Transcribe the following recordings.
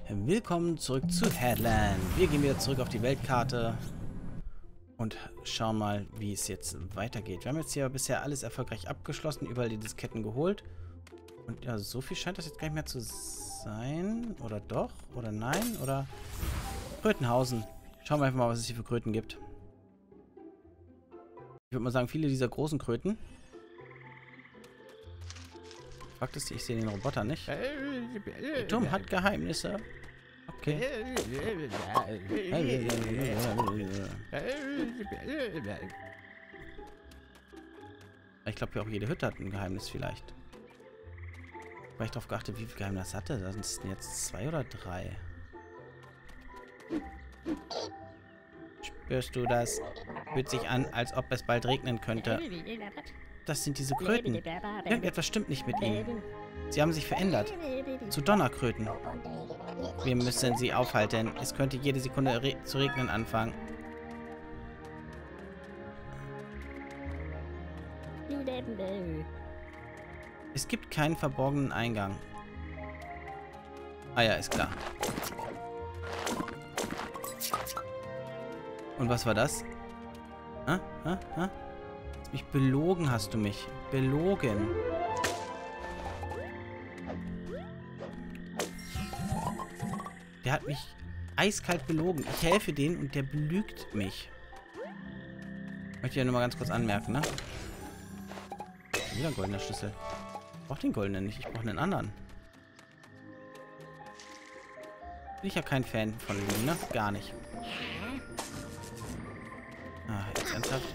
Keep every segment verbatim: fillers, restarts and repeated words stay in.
Willkommen zurück zu Headland. Wir gehen wieder zurück auf die Weltkarte und schauen mal, wie es jetzt weitergeht. Wir haben jetzt hier bisher alles erfolgreich abgeschlossen, überall die Disketten geholt. Und ja, so viel scheint das jetzt gar nicht mehr zu sein. Oder doch? Oder nein? Oder Krötenhausen. Schauen wir einfach mal, was es hier für Kröten gibt. Ich würde mal sagen, viele dieser großen Kröten. Fakt ist, ich sehe den Roboter nicht. Der Turm hat Geheimnisse. Okay. Ich glaube, auch jede Hütte hat ein Geheimnis vielleicht. Weil ich darauf geachtet, wie viel Geheimnis hatte. Da sind es jetzt zwei oder drei. Spürst du das? Fühlt sich an, als ob es bald regnen könnte. Das sind diese Kröten. Irgendetwas stimmt nicht mit ihnen. Sie haben sich verändert. Zu Donnerkröten. Wir müssen sie aufhalten. Es könnte jede Sekunde re zu regnen anfangen. Es gibt keinen verborgenen Eingang. Ah ja, ist klar. Und was war das? Hä? Hä? Hä? Mich belogen hast du mich. Belogen. Der hat mich eiskalt belogen. Ich helfe denen und der belügt mich. Möchte ich ja nur mal ganz kurz anmerken, ne? Wieder ein goldener Schlüssel. Ich brauche den goldenen nicht. Ich brauche einen anderen. Bin ich ja kein Fan von ihm, ne? Gar nicht. Ah, jetzt ernsthaft.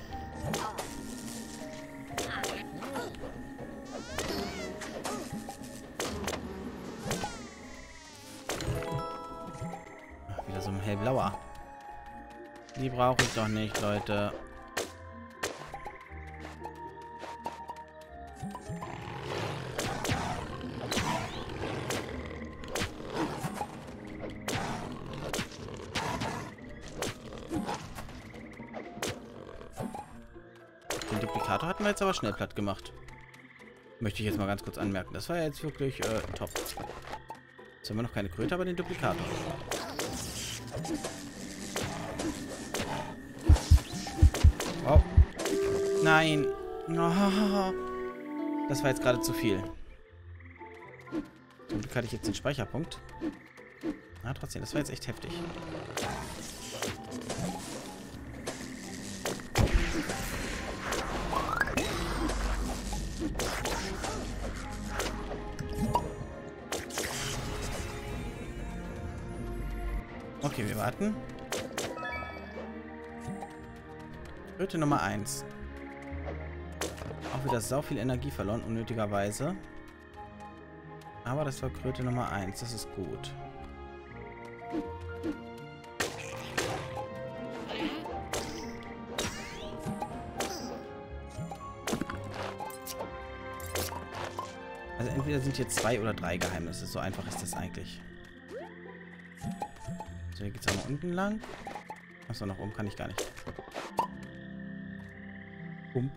So ein hellblauer. Die brauche ich doch nicht, Leute. Den Duplikator hatten wir jetzt aber schnell platt gemacht. Möchte ich jetzt mal ganz kurz anmerken. Das war ja jetzt wirklich äh, top. Jetzt haben wir noch keine Kröte, aber den Duplikator. Oh. Nein. Oh. Das war jetzt gerade zu viel. Zum Glück hatte ich jetzt den Speicherpunkt. Na, trotzdem, das war jetzt echt heftig. Okay, wir warten. Kröte Nummer eins. Auch wieder sau viel Energie verloren, unnötigerweise. Aber das war Kröte Nummer eins. Das ist gut. Also entweder sind hier zwei oder drei Geheimnisse. So einfach ist das eigentlich. So, hier geht es auch mal unten lang. Achso, nach oben kann ich gar nicht. Um.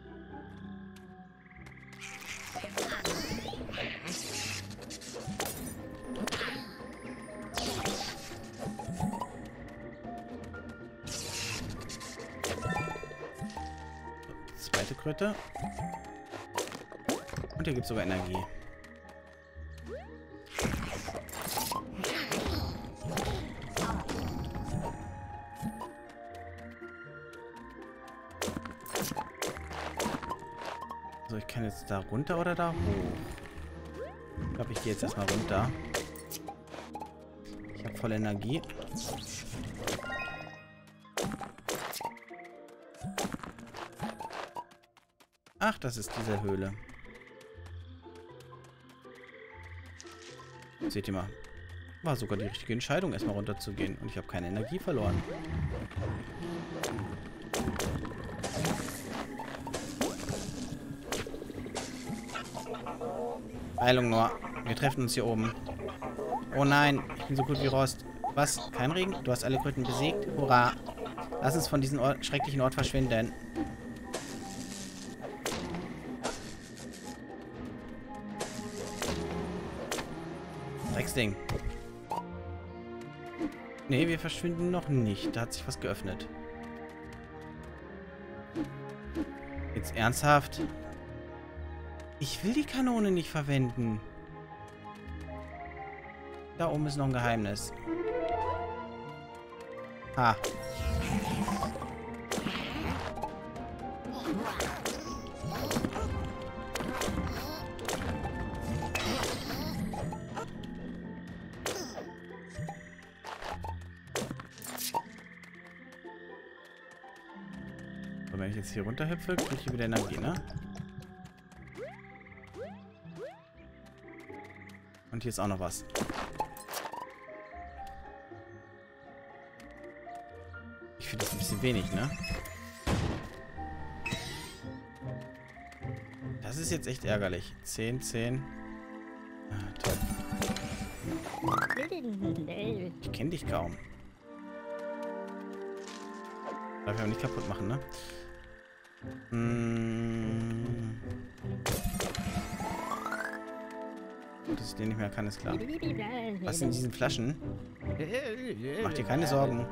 Zweite Kröte. Und hier gibt es sogar Energie. So, ich kann jetzt da runter oder da hoch? Ich glaube, ich gehe jetzt erstmal runter. Ich habe voll Energie. Ach, das ist diese Höhle. Seht ihr mal. War sogar die richtige Entscheidung, erstmal runter zu gehen. Und ich habe keine Energie verloren. Heilung nur. Wir treffen uns hier oben. Oh nein, ich bin so gut wie Rost. Was? Kein Regen? Du hast alle Kröten besiegt? Hurra. Lass uns von diesem Ort, schrecklichen Ort verschwinden. Drecksding. Ne, wir verschwinden noch nicht. Da hat sich was geöffnet. Jetzt ernsthaft? Ich will die Kanone nicht verwenden. Da oben ist noch ein Geheimnis. Ha. So, wenn ich jetzt hier runterhüpfe, kriege ich wieder Energie, ne? Und hier ist auch noch was. Ich finde das ein bisschen wenig, ne? Das ist jetzt echt ärgerlich. zehn, zehn. Ah, toll. Ich kenne dich kaum. Darf ich aber nicht kaputt machen, ne? Hm. Dass ich den nicht mehr kann, ist klar. Was in diesen Flaschen? Mach dir keine Sorgen.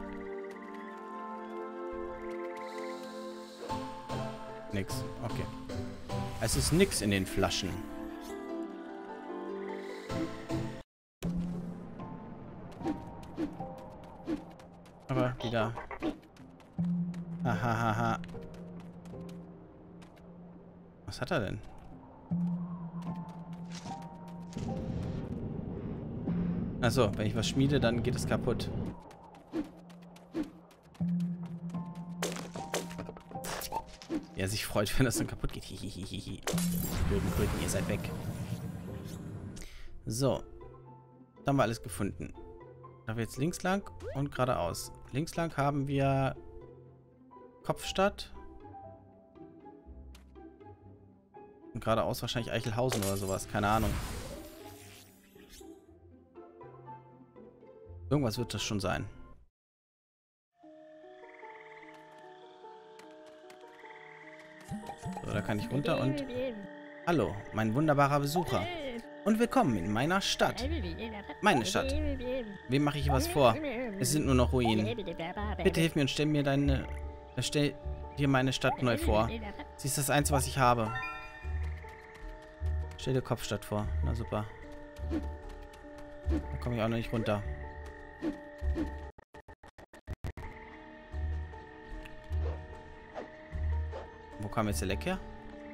Nix. Okay. Es ist nix in den Flaschen. Aber wieder. Hahaha. Was hat er denn? Achso, wenn ich was schmiede, dann geht es kaputt. Er sich freut, wenn das dann kaputt geht. Hihihihi. Blöden Kröten, ihr seid weg. So. Da haben wir alles gefunden. Da haben wir jetzt links lang und geradeaus. Links lang haben wir Kopfstadt. Und geradeaus wahrscheinlich Eichelhausen oder sowas. Keine Ahnung. Irgendwas wird das schon sein. So, da kann ich runter und... Hallo, mein wunderbarer Besucher. Und willkommen in meiner Stadt. Meine Stadt. Wem mache ich was vor? Es sind nur noch Ruinen. Bitte hilf mir und stell mir deine... Stell dir meine Stadt neu vor. Sie ist das Einzige, was ich habe. Stell dir Kopfstadt vor. Na super. Da komme ich auch noch nicht runter. Wo kam jetzt der Leck her?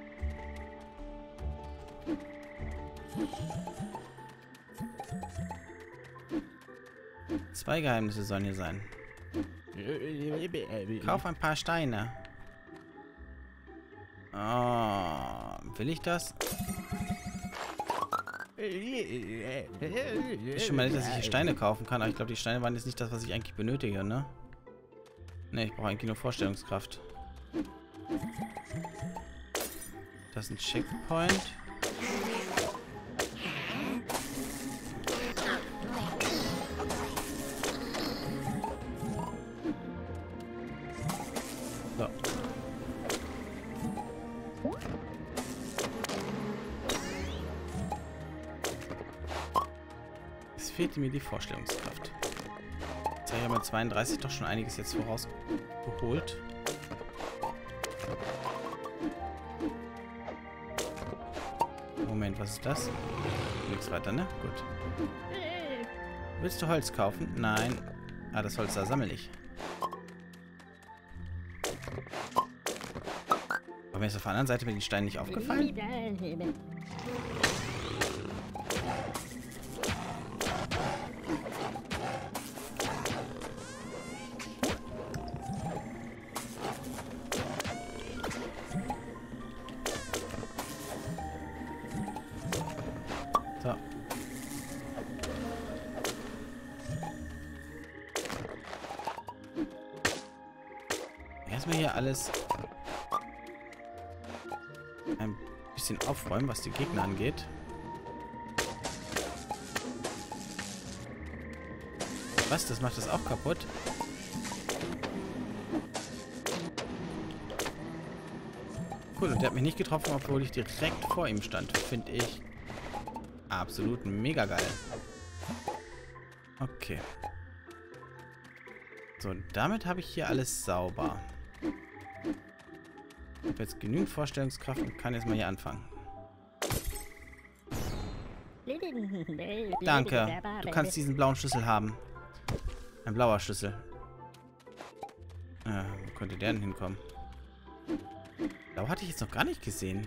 Zwei Geheimnisse sollen hier sein. Kauf ein paar Steine. Oh, will ich das? Ist schon mal nicht, dass ich hier Steine kaufen kann, aber ich glaube, die Steine waren jetzt nicht das, was ich eigentlich benötige, ne? Ne, ich brauche eigentlich nur Vorstellungskraft. Das ist ein Checkpoint. So. Es fehlte mir die Vorstellungskraft. Jetzt habe ich aber zweiunddreißig doch schon einiges jetzt vorausgeholt. Moment, was ist das? Nichts weiter, ne? Gut. Willst du Holz kaufen? Nein. Ah, das Holz da sammle ich. Aber mir ist auf der anderen Seite mit den Steinen nicht aufgefallen? So. Erstmal hier alles ein bisschen aufräumen, was die Gegner angeht. Was? Das macht das auch kaputt? Cool, und der hat mich nicht getroffen, obwohl ich direkt vor ihm stand. Finde ich absolut mega geil. Okay. So, und damit habe ich hier alles sauber. Ich habe jetzt genügend Vorstellungskraft und kann jetzt mal hier anfangen. Danke. Du kannst diesen blauen Schlüssel haben. Ein blauer Schlüssel. Ja, wo könnte der denn hinkommen? Blau hatte ich jetzt noch gar nicht gesehen.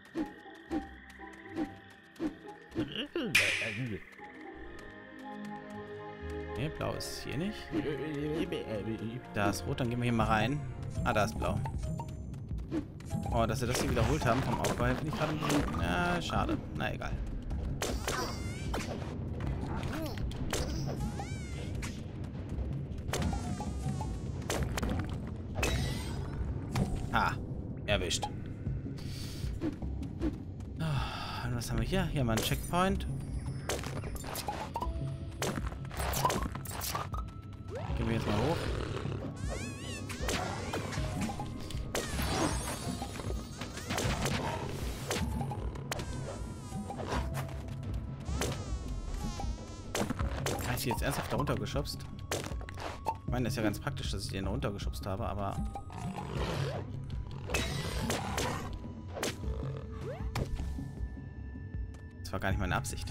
Ne, blau ist hier nicht. Da ist rot, dann gehen wir hier mal rein. Ah, da ist blau. Oh, dass wir das hier wiederholt haben vom Aufbau, finde ich gerade ein bisschen... Na, schade. Na, egal. Ah, erwischt. Oh, und was haben wir hier? Hier haben wir einen Checkpoint. Gehen wir jetzt mal hoch. Habe ich jetzt ernsthaft da runtergeschubst? Ich meine, das ist ja ganz praktisch, dass ich den runtergeschubst habe, aber... Das war gar nicht meine Absicht.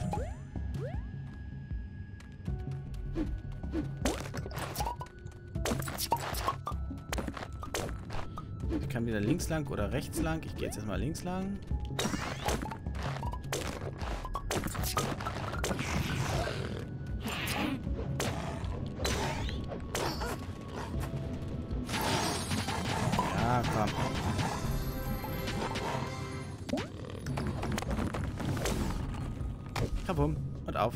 Ich kann wieder links lang oder rechts lang. Ich gehe jetzt erstmal links lang. Ja, komm. Kabum. Und auf.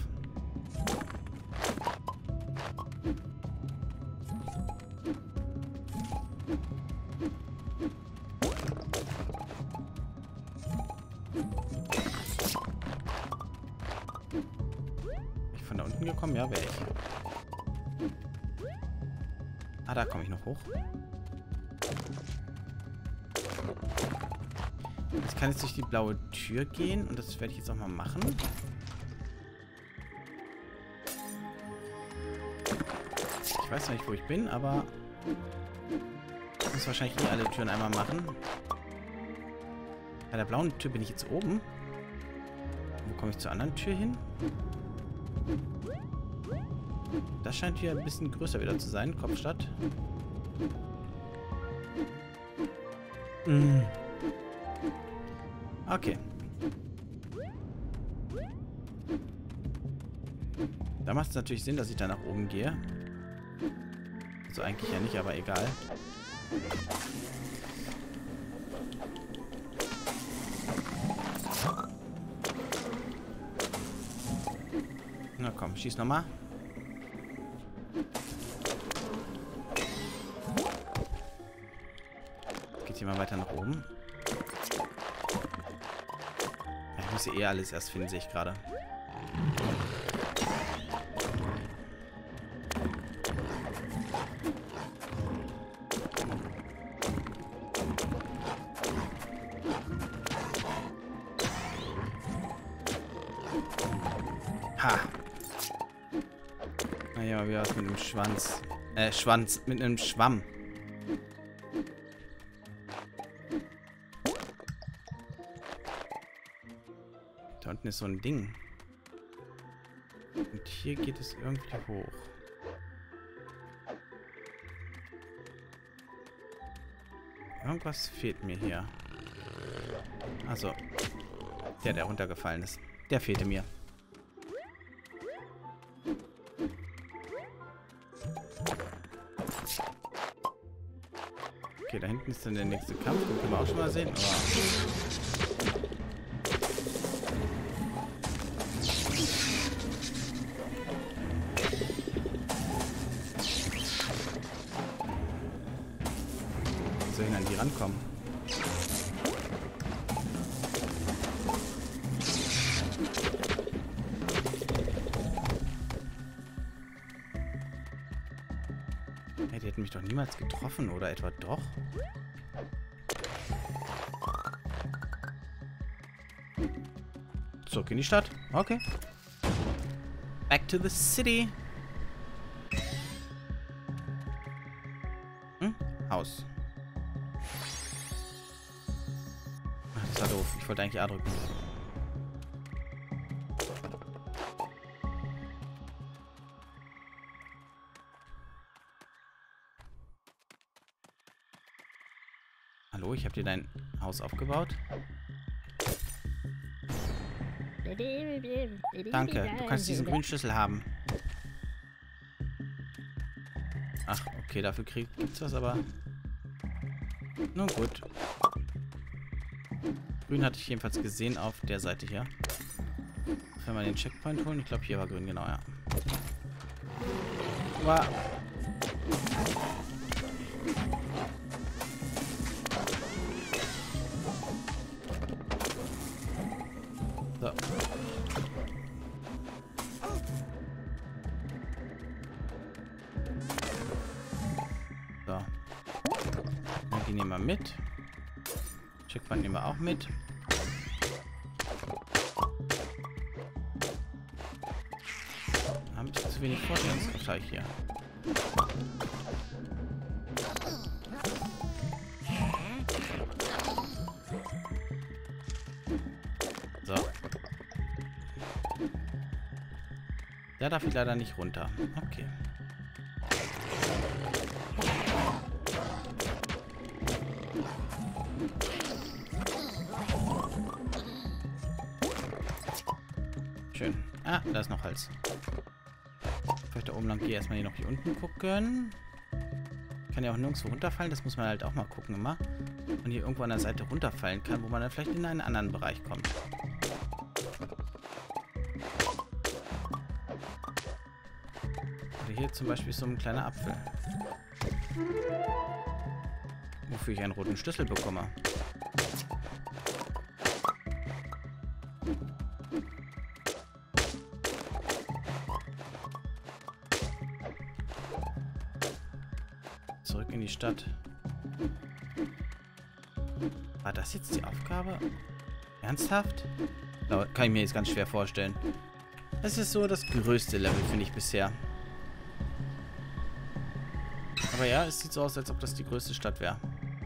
Ich von da unten gekommen? Ja, wäre ich. Ah, da komme ich noch hoch. Ich kann jetzt durch die blaue Tür gehen und das werde ich jetzt auch mal machen. Ich weiß noch nicht, wo ich bin, aber ich muss wahrscheinlich hier alle Türen einmal machen. Bei der blauen Tür bin ich jetzt oben. Wo komme ich zur anderen Tür hin? Das scheint hier ein bisschen größer wieder zu sein. Kopfstadt. Mm. Okay. Da macht es natürlich Sinn, dass ich da nach oben gehe. So eigentlich ja nicht, aber egal. Na komm, schieß nochmal. Geht hier mal weiter nach oben. Ich muss hier eh alles erst finden, sehe ich gerade. Ha! Na ja, mal wieder was mit einem Schwanz. Äh, Schwanz. Mit einem Schwamm. Da unten ist so ein Ding. Und hier geht es irgendwie hoch. Irgendwas fehlt mir hier. Also, der, der runtergefallen ist. Der fehlte mir. Okay, da hinten ist dann der nächste Kampf. Den können wir auch schon mal sehen. Oh. Soll ich an die rankommen? Hey, die hätten mich doch niemals getroffen, oder etwa doch? Zurück in die Stadt. Okay. Back to the city. Haus. Ach, das war doof. Ich wollte eigentlich A drücken. Hallo, ich habe dir dein Haus aufgebaut. Danke, du kannst diesen grünen Schlüssel haben. Ach, okay, dafür gibt es was, aber... Nun gut. Grün hatte ich jedenfalls gesehen auf der Seite hier. Wenn wir den Checkpoint holen. Ich glaube, hier war grün, genau, ja. Wow. So. So. Und die nehmen wir mit. Checkpoint nehmen wir auch mit. Haben ein bisschen zu wenig Vorstellungsgleich hier. So. Da darf ich leider nicht runter. Okay. Schön. Ah, da ist noch Hals. Vielleicht da oben lang gehe erstmal hier noch hier unten gucken. Kann ja auch nirgendwo runterfallen. Das muss man halt auch mal gucken immer. Und hier irgendwo an der Seite runterfallen kann, wo man dann vielleicht in einen anderen Bereich kommt. Oder hier zum Beispiel so ein kleiner Apfel. Wofür ich einen roten Schlüssel bekomme. Zurück in die Stadt. War das jetzt die Aufgabe? Ernsthaft? Kann ich mir jetzt ganz schwer vorstellen. Das ist so das größte Level, finde ich, bisher. Aber ja, es sieht so aus, als ob das die größte Stadt wäre.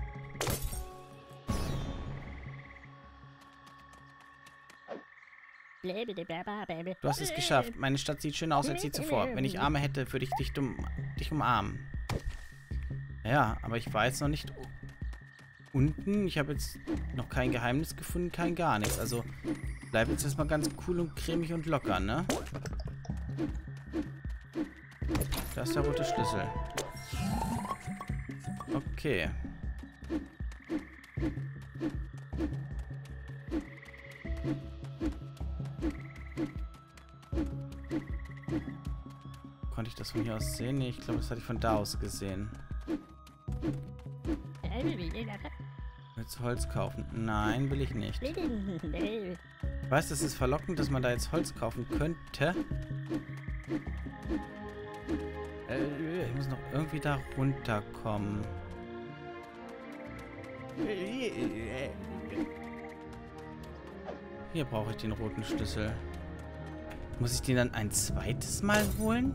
Du hast es geschafft. Meine Stadt sieht schöner aus als je zuvor. Wenn ich Arme hätte, würde ich dich, dumm, dich umarmen. Ja, aber ich war jetzt noch nicht unten. Ich habe jetzt noch kein Geheimnis gefunden, kein gar nichts. Also bleib jetzt erstmal ganz cool und cremig und locker, ne? Da ist der rote Schlüssel. Okay. Konnte ich das von hier aus sehen? Nee, ich glaube, das hatte ich von da aus gesehen. Willst du Holz kaufen? Nein, will ich nicht. Ich weiß, das ist verlockend, dass man da jetzt Holz kaufen könnte. Ich muss noch irgendwie da runterkommen. Hier brauche ich den roten Schlüssel. Muss ich den dann ein zweites Mal holen?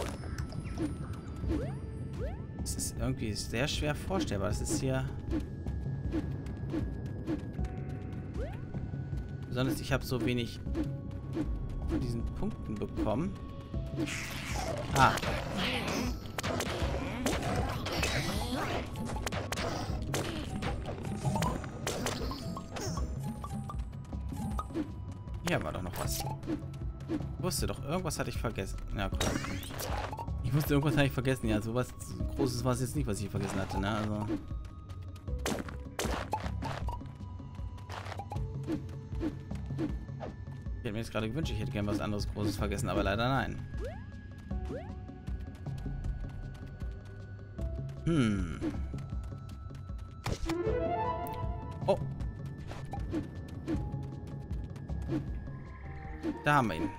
Das ist irgendwie sehr schwer vorstellbar. Das ist hier... Besonders ich habe so wenig von diesen Punkten bekommen. Ah. Hier war doch noch was. Ich wusste doch, irgendwas hatte ich vergessen. Ja, gut. Ich wusste, irgendwas hatte ich vergessen. Ja, sowas Großes war es jetzt nicht, was ich vergessen hatte, ne? Also... Ich hätte mir jetzt gerade gewünscht, ich hätte gern was anderes Großes vergessen, aber leider nein. Hm. Oh. Da haben wir ihn.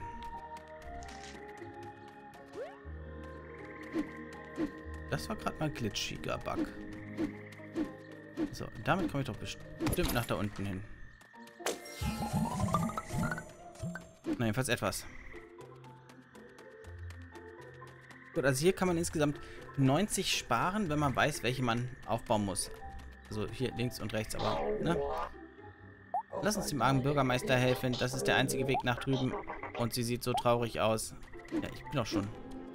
Das war gerade mal ein glitschiger Bug. So, damit komme ich doch bestimmt nach da unten hin. Na, jedenfalls etwas. Gut, also hier kann man insgesamt neunzig sparen, wenn man weiß, welche man aufbauen muss. Also hier links und rechts, aber, ne? Lass uns dem armen Bürgermeister helfen. Das ist der einzige Weg nach drüben. Und sie sieht so traurig aus. Ja, ich bin doch schon.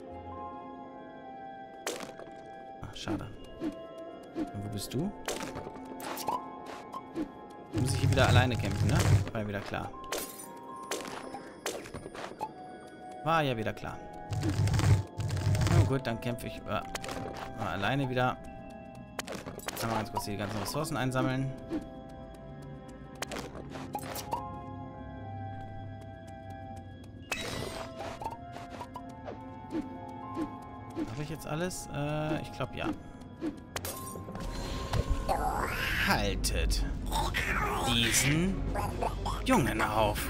Ach, schade. Und wo bist du? Muss ich hier wieder alleine kämpfen, ne? War ja wieder klar. War ja wieder klar. Na gut, dann kämpfe ich äh, mal alleine wieder. Einmal ganz kurz die ganzen Ressourcen einsammeln. Habe ich jetzt alles? Äh, ich glaube ja. Haltet diesen Jungen auf.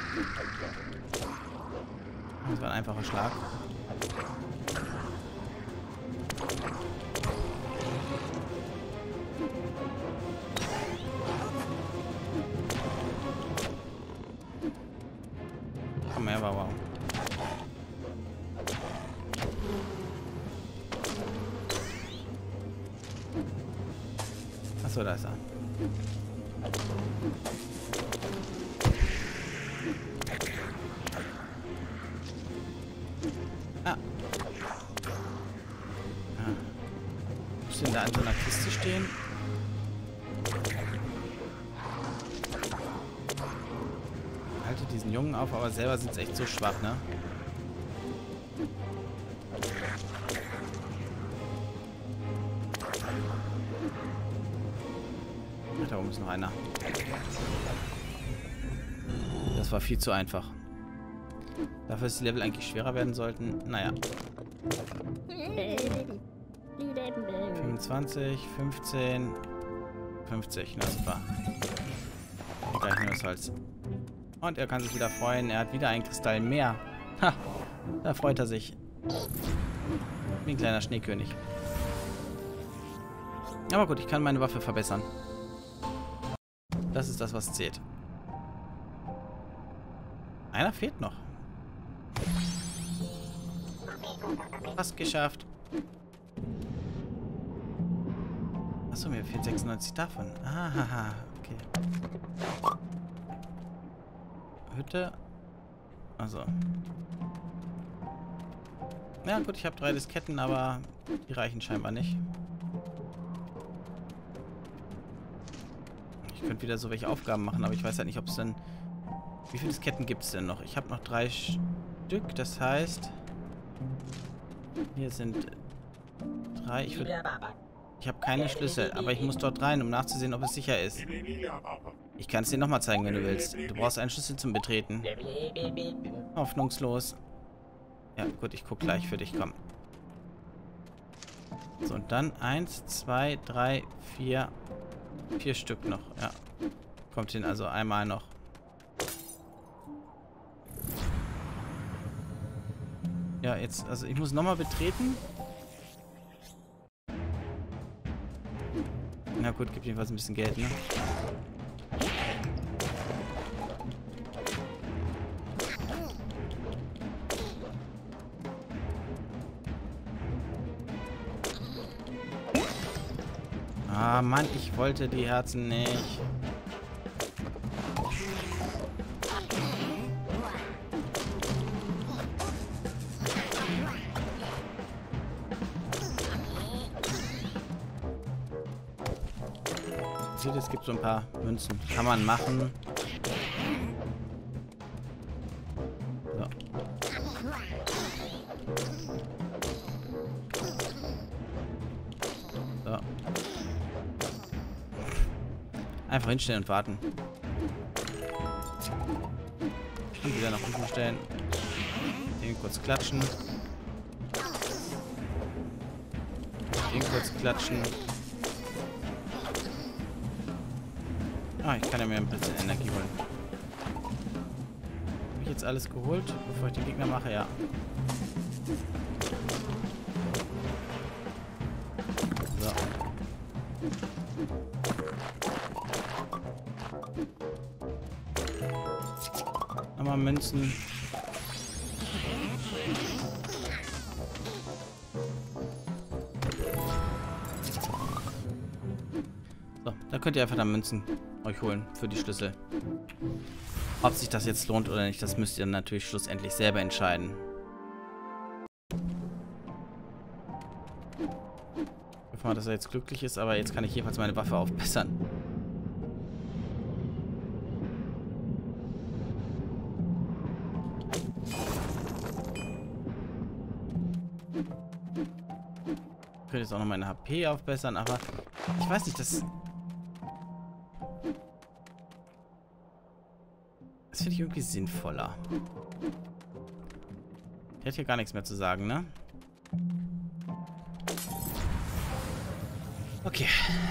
Das war ein einfacher Schlag. Komm her, wow. Achso, da ist er. Ah. Ah. Muss denn da an so einer Kiste stehen? Halte diesen Jungen auf, aber selber sind es echt so schwach, ne? Da oben ist noch einer. Das war viel zu einfach. Dafür, dass die Level eigentlich schwerer werden sollten. Naja. fünfundzwanzig, fünfzehn, fünfzig. Na super. Und gleich nur das Holz. Und er kann sich wieder freuen. Er hat wieder einen Kristall mehr. Ha! Da freut er sich. Wie ein kleiner Schneekönig. Aber gut, ich kann meine Waffe verbessern. Das ist das, was zählt. Einer fehlt noch. Fast geschafft. Achso, mir fehlt sechsundneunzig davon. Ahaha, okay. Hütte. Also. Ja gut, ich habe drei Disketten, aber die reichen scheinbar nicht. Ich könnte wieder so welche Aufgaben machen, aber ich weiß halt nicht, ob es denn... Wie viele Disketten gibt es denn noch? Ich habe noch drei Stück, das heißt... Hier sind drei. Ich, ich habe keine Schlüssel, aber ich muss dort rein, um nachzusehen, ob es sicher ist. Ich kann es dir nochmal zeigen, wenn du willst. Du brauchst einen Schlüssel zum Betreten. Hoffnungslos. Ja, gut, ich gucke gleich für dich, komm. So, und dann eins, zwei, drei, vier... Vier Stück noch, ja. Kommt hin, also einmal noch. Ja, jetzt, also ich muss nochmal betreten. Na gut, gibt jedenfalls ein bisschen Geld, ne? Ah, Mann, ich wollte die Herzen nicht. Seht, es gibt so ein paar Münzen. Kann man machen. So. So. Einfach hinstellen und warten. Und wieder nach unten stellen. Den kurz klatschen. Den kurz klatschen. Ah, ich kann ja mir ein bisschen Energie holen. Habe ich jetzt alles geholt, bevor ich den Gegner mache? Ja. So. Nochmal Münzen. könnt ihr einfach dann Münzen euch holen für die Schlüssel. Ob sich das jetzt lohnt oder nicht, das müsst ihr natürlich schlussendlich selber entscheiden. Ich hoffe mal, dass er jetzt glücklich ist, aber jetzt kann ich jedenfalls meine Waffe aufbessern. Ich könnte jetzt auch noch meine H P aufbessern, aber ich weiß nicht, das... Das finde ich irgendwie sinnvoller. Der hat hier gar nichts mehr zu sagen, ne? Okay.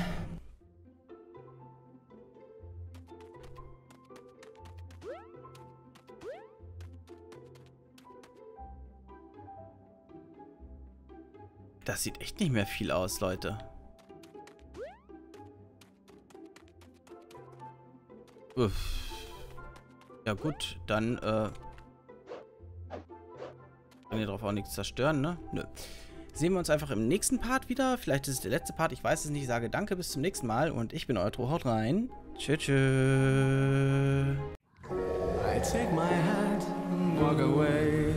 Das sieht echt nicht mehr viel aus, Leute. Uff. Ja gut, dann, äh... kann ihr drauf auch nichts zerstören, ne? Nö. Sehen wir uns einfach im nächsten Part wieder. Vielleicht ist es der letzte Part, ich weiß es nicht. Ich sage danke, bis zum nächsten Mal und ich bin Eutro. Haut rein. Tschö, tschö. I take my hat and walk away.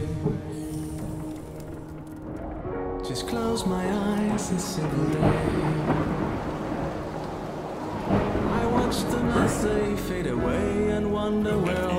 Just close my eyes and simply I watch them as they fade away and wonder where